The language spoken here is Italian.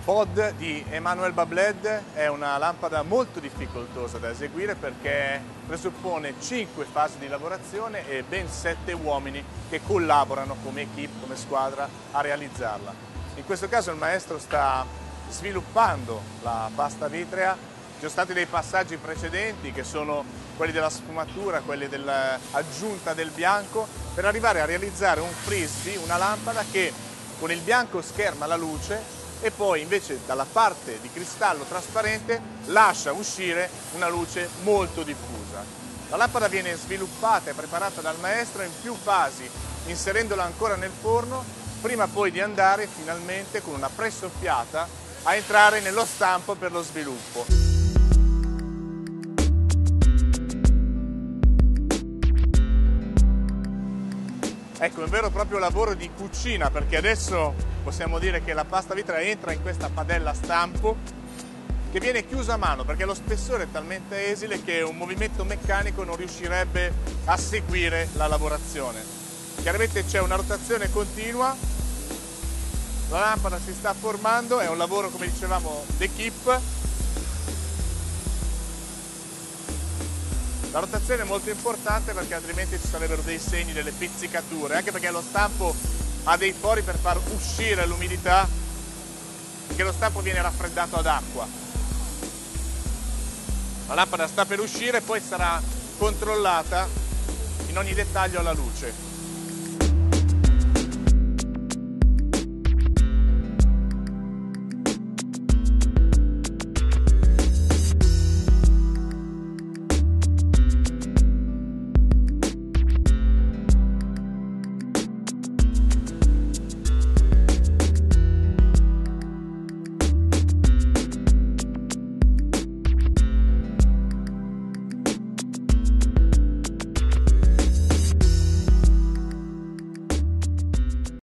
Pod di Emmanuel Babled è una lampada molto difficoltosa da eseguire perché presuppone 5 fasi di lavorazione e ben 7 uomini che collaborano come equipe, come squadra a realizzarla. In questo caso il maestro sta sviluppando la pasta vitrea. Ci sono stati dei passaggi precedenti che sono quelli della sfumatura, quelli dell'aggiunta del bianco, per arrivare a realizzare un frisbee, una lampada che con il bianco scherma la luce e poi invece dalla parte di cristallo trasparente lascia uscire una luce molto diffusa. La lampada viene sviluppata e preparata dal maestro in più fasi, inserendola ancora nel forno, prima poi di andare finalmente con una pressoffiata a entrare nello stampo per lo sviluppo. Ecco, è un vero e proprio lavoro di cucina, perché adesso possiamo dire che la pasta vitrea entra in questa padella a stampo che viene chiusa a mano perché lo spessore è talmente esile che un movimento meccanico non riuscirebbe a seguire la lavorazione. Chiaramente c'è una rotazione continua, la lampada si sta formando, è un lavoro, come dicevamo, d'équipe. La rotazione è molto importante perché altrimenti ci sarebbero dei segni, delle pizzicature, anche perché lo stampo ha dei fori per far uscire l'umidità, perché lo stampo viene raffreddato ad acqua. La lampada sta per uscire e poi sarà controllata in ogni dettaglio alla luce.